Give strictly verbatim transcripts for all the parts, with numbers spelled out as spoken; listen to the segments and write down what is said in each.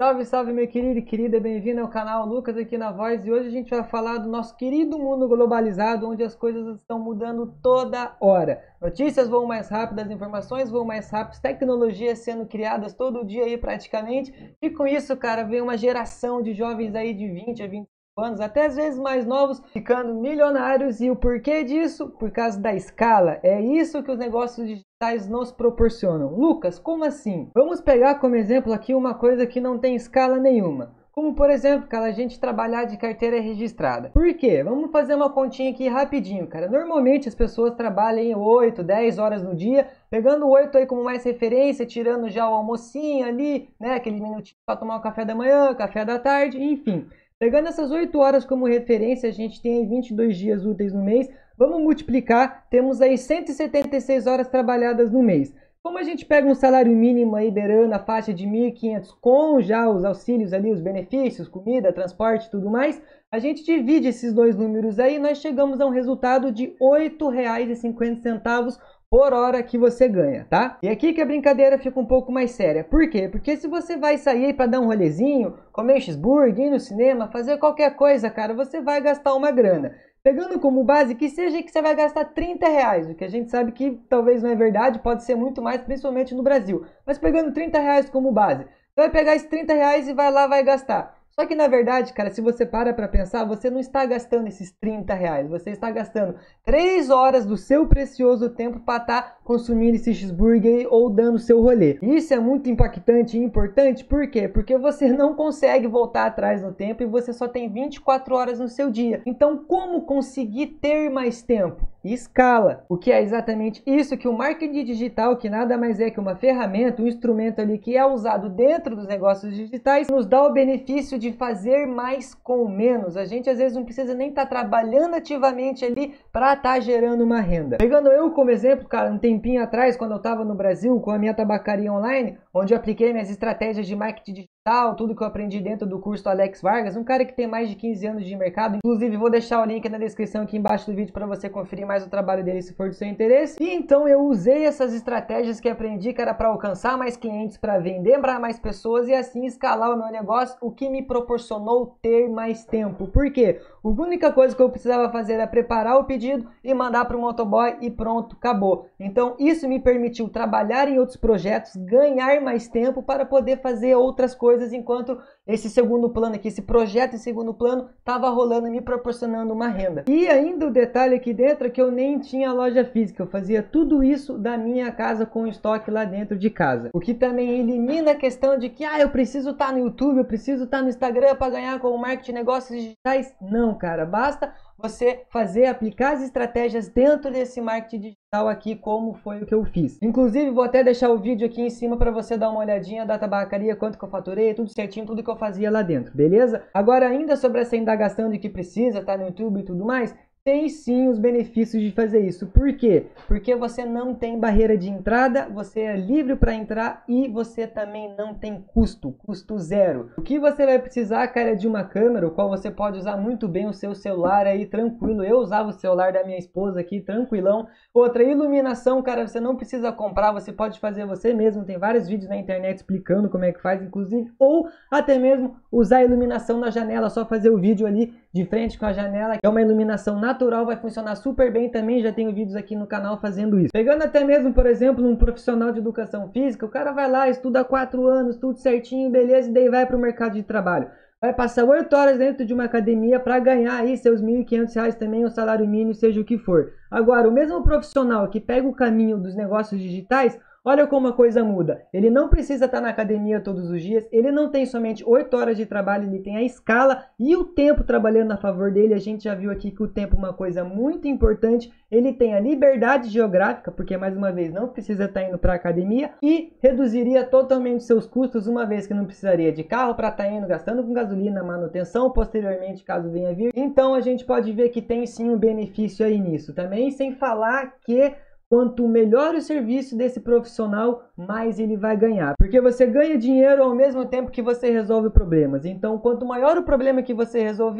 Salve, salve, meu querido e querida, bem-vindo ao canal Lucas aqui na Voz, e hoje a gente vai falar do nosso querido mundo globalizado, onde as coisas estão mudando toda hora. Notícias voam mais rápido, as informações voam mais rápido, tecnologias sendo criadas todo dia aí praticamente, e com isso, cara, vem uma geração de jovens aí de vinte a vinte anos, até às vezes mais novos, ficando milionários. E o porquê disso? Por causa da escala. É isso que os negócios digitais nos proporcionam. Lucas, como assim? Vamos pegar como exemplo aqui uma coisa que não tem escala nenhuma. Como, por exemplo, cara, a gente trabalhar de carteira registrada. Por quê? Vamos fazer uma continha aqui rapidinho, cara. Normalmente as pessoas trabalham oito, dez horas no dia, pegando oito aí como mais referência, tirando já o almocinho ali, né, aquele minutinho para tomar o café da manhã, café da tarde, enfim. Pegando essas oito horas como referência, a gente tem aí vinte e dois dias úteis no mês. Vamos multiplicar, temos aí cento e setenta e seis horas trabalhadas no mês. Como a gente pega um salário mínimo aí beirando a faixa de mil e quinhentos com já os auxílios ali, os benefícios, comida, transporte e tudo mais, a gente divide esses dois números aí e nós chegamos a um resultado de oito reais e cinquenta centavos por hora que você ganha, tá? E aqui que a brincadeira fica um pouco mais séria. Por quê? Porque se você vai sair para dar um rolezinho, comer um cheeseburger, ir no cinema, fazer qualquer coisa, cara, você vai gastar uma grana. Pegando como base que seja que você vai gastar trinta reais, o que a gente sabe que talvez não é verdade, pode ser muito mais, principalmente no Brasil. Mas pegando trinta reais como base, você vai pegar esses trinta reais e vai lá, vai gastar. Só que na verdade, cara, se você para para pensar, você não está gastando esses trinta reais, você está gastando três horas do seu precioso tempo para estar tá consumindo esse cheeseburger ou dando seu rolê. E isso é muito impactante e importante, por quê? Porque você não consegue voltar atrás no tempo e você só tem vinte e quatro horas no seu dia. Então, como conseguir ter mais tempo? Escala, o que é exatamente isso que o marketing digital, que nada mais é que uma ferramenta, um instrumento ali que é usado dentro dos negócios digitais, nos dá o benefício de fazer mais com menos. A gente às vezes não precisa nem estar tá trabalhando ativamente ali para estar tá gerando uma renda. Pegando eu como exemplo, cara, um tempinho atrás, quando eu estava no Brasil com a minha tabacaria online, onde eu apliquei minhas estratégias de marketing digital, tudo que eu aprendi dentro do curso do Alex Vargas, um cara que tem mais de quinze anos de mercado. Inclusive vou deixar o link na descrição aqui embaixo do vídeo para você conferir mais o trabalho dele se for do seu interesse. E então eu usei essas estratégias que aprendi, que era para alcançar mais clientes, para vender para mais pessoas e assim escalar o meu negócio, o que me proporcionou ter mais tempo. Por quê? A única coisa que eu precisava fazer era preparar o pedido e mandar para o motoboy e pronto, acabou. Então isso me permitiu trabalhar em outros projetos, ganhar mais tempo para poder fazer outras coisas, enquanto esse segundo plano aqui, esse projeto em segundo plano, estava rolando e me proporcionando uma renda. E ainda o detalhe aqui dentro é que eu nem tinha loja física, eu fazia tudo isso da minha casa com estoque lá dentro de casa. O que também elimina a questão de que, ah, eu preciso estar no YouTube, eu preciso estar no Instagram para ganhar com o marketing de negócios digitais. Não, cara, basta você fazer, aplicar as estratégias dentro desse marketing digital aqui, como foi o que eu fiz. Inclusive, vou até deixar o vídeo aqui em cima para você dar uma olhadinha da tabacaria, quanto que eu faturei, tudo certinho, tudo que eu fazia lá dentro, beleza? Agora, ainda sobre essa indagação de que precisa estar no YouTube e tudo mais, tem sim os benefícios de fazer isso. Por quê? Porque você não tem barreira de entrada, você é livre para entrar e você também não tem custo, custo zero. O que você vai precisar, cara, é de uma câmera, o qual você pode usar muito bem o seu celular aí, tranquilo. Eu usava o celular da minha esposa aqui, tranquilão. Outra, iluminação, cara, você não precisa comprar, você pode fazer você mesmo. Tem vários vídeos na internet explicando como é que faz, inclusive. Ou até mesmo usar a iluminação na janela, só fazer o vídeo ali de frente com a janela, que é uma iluminação natural, vai funcionar super bem também, já tenho vídeos aqui no canal fazendo isso. Pegando até mesmo, por exemplo, um profissional de educação física, o cara vai lá, estuda quatro anos, tudo certinho, beleza, e daí vai para o mercado de trabalho. Vai passar oito horas dentro de uma academia para ganhar aí seus mil e quinhentos reais também, o salário mínimo, seja o que for. Agora, o mesmo profissional que pega o caminho dos negócios digitais, olha como a coisa muda. Ele não precisa estar na academia todos os dias, ele não tem somente oito horas de trabalho, ele tem a escala e o tempo trabalhando a favor dele. A gente já viu aqui que o tempo é uma coisa muito importante. Ele tem a liberdade geográfica, porque mais uma vez não precisa estar indo para a academia, e reduziria totalmente seus custos, uma vez que não precisaria de carro para estar indo gastando com gasolina, manutenção, posteriormente caso venha vir. Então a gente pode ver que tem sim um benefício aí nisso também, sem falar que quanto melhor o serviço desse profissional, mais ele vai ganhar. Porque você ganha dinheiro ao mesmo tempo que você resolve problemas. Então, quanto maior o problema que você resolver,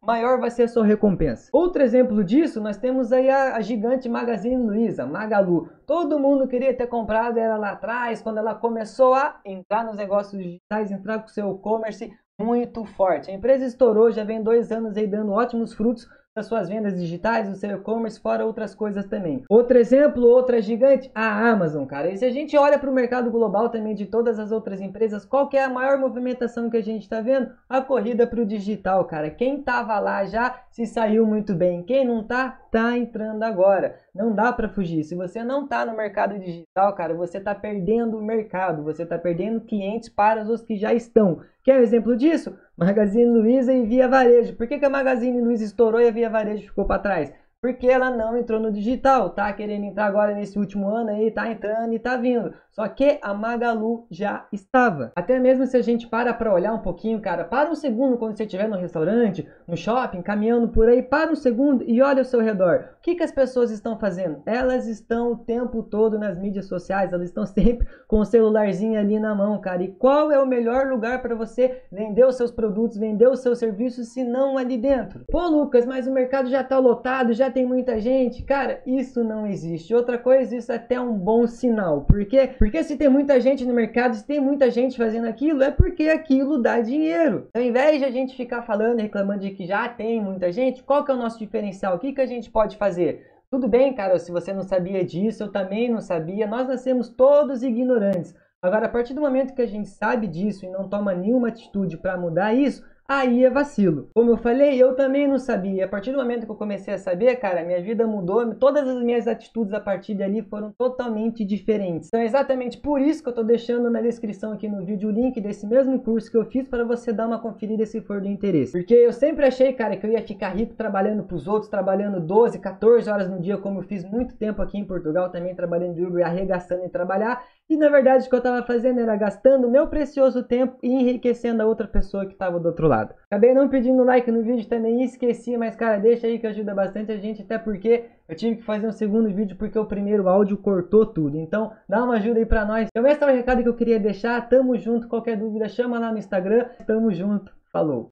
maior vai ser a sua recompensa. Outro exemplo disso, nós temos aí a, a gigante Magazine Luiza, Magalu. Todo mundo queria ter comprado ela lá atrás, quando ela começou a entrar nos negócios digitais, entrar com o seu e-commerce muito forte. A empresa estourou, já vem dois anos aí dando ótimos frutos das suas vendas digitais, do seu e-commerce, fora outras coisas também. Outro exemplo, outra gigante, a Amazon, cara. E se a gente olha para o mercado global também de todas as outras empresas, qual que é a maior movimentação que a gente está vendo? A corrida para o digital, cara. Quem tava lá já se saiu muito bem. Quem não tá, tá entrando agora. Não dá para fugir. Se você não tá no mercado digital, cara, você tá perdendo o mercado. Você tá perdendo clientes para os que já estão. Quer um exemplo disso? Magazine Luiza e Via Varejo. Por que que a Magazine Luiza estourou e a Via Varejo ficou para trás? Porque ela não entrou no digital, tá querendo entrar agora nesse último ano aí, tá entrando e tá vindo. Só que a Magalu já estava. Até mesmo se a gente para para olhar um pouquinho, cara, para um segundo quando você estiver no restaurante, no shopping, caminhando por aí, para um segundo e olha ao seu redor. O que que as pessoas estão fazendo? Elas estão o tempo todo nas mídias sociais, elas estão sempre com o celularzinho ali na mão, cara. E qual é o melhor lugar para você vender os seus produtos, vender os seus serviços, se não ali dentro? Pô, Lucas, mas o mercado já tá lotado, já tem muita gente. Cara, isso não existe. Outra coisa, isso é até um bom sinal. Por quê? Porque se tem muita gente no mercado, se tem muita gente fazendo aquilo, é porque aquilo dá dinheiro. Então, ao invés de a gente ficar falando, reclamando de que já tem muita gente, qual que é o nosso diferencial? O que que a gente pode fazer? Tudo bem, cara, se você não sabia disso, eu também não sabia. Nós nascemos todos ignorantes. Agora, a partir do momento que a gente sabe disso e não toma nenhuma atitude para mudar isso, aí é vacilo. Como eu falei, eu também não sabia. A partir do momento que eu comecei a saber, cara, minha vida mudou. Todas as minhas atitudes a partir dali foram totalmente diferentes. Então é exatamente por isso que eu tô deixando na descrição aqui no vídeo o link desse mesmo curso que eu fiz para você dar uma conferida se for do interesse. Porque eu sempre achei, cara, que eu ia ficar rico trabalhando pros outros, trabalhando doze, quatorze horas no dia, como eu fiz muito tempo aqui em Portugal, também trabalhando de Uber, arregaçando em trabalhar. E na verdade o que eu tava fazendo era gastando o meu precioso tempo e enriquecendo a outra pessoa que tava do outro lado. Acabei não pedindo like no vídeo também, esqueci, mas cara, deixa aí que ajuda bastante a gente, até porque eu tive que fazer um segundo vídeo porque o primeiro áudio cortou tudo. Então dá uma ajuda aí pra nós. Então esse é o recado que eu queria deixar, tamo junto, qualquer dúvida chama lá no Instagram, tamo junto, falou!